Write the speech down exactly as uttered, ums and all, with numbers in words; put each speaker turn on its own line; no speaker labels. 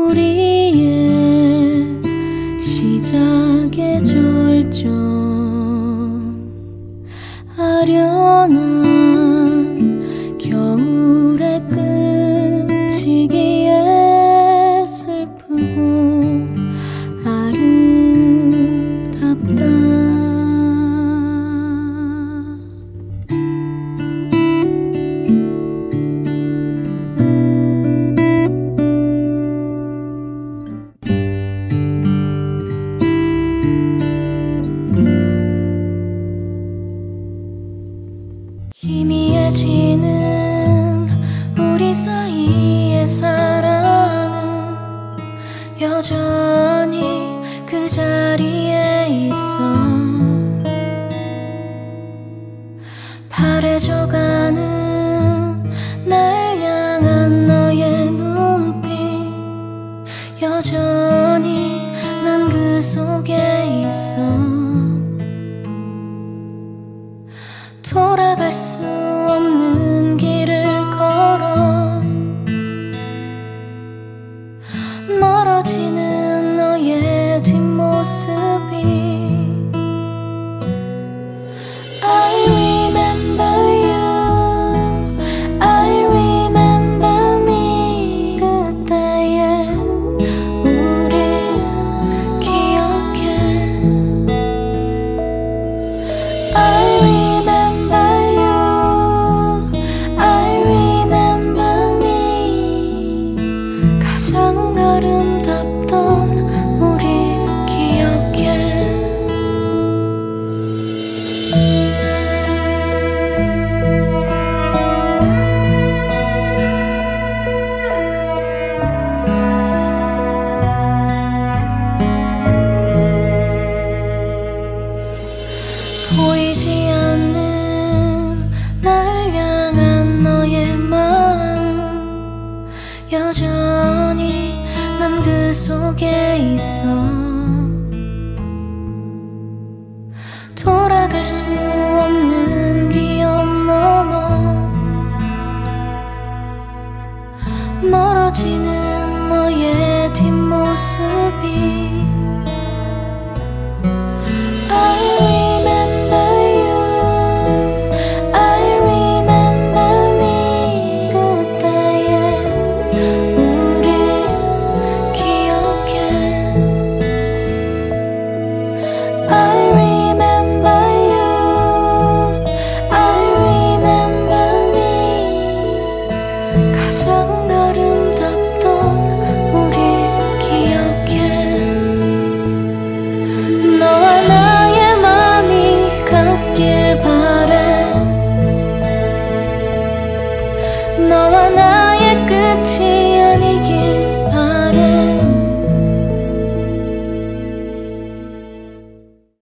우리의 시작의 절정 아련한 겨울의 끝이기에 슬프고 아름답다. 희미해지는 우리 사이의 사랑은 여전히 그 자리에 있어. 바래져가는 날 향한 너의 눈빛 여전히 난 그 속에 있어. 돌아갈 수 없는 길을 걸어 멀어지는 너의 뒷모습이 I remember you, I remember me. 그때의 우릴 기억해. I remember you, I remember me. 가장 아름답던 우릴 기억해. 보이지 않는 날 향한 너의 마음 여전히 난 그 속에 있어. 돌아갈 수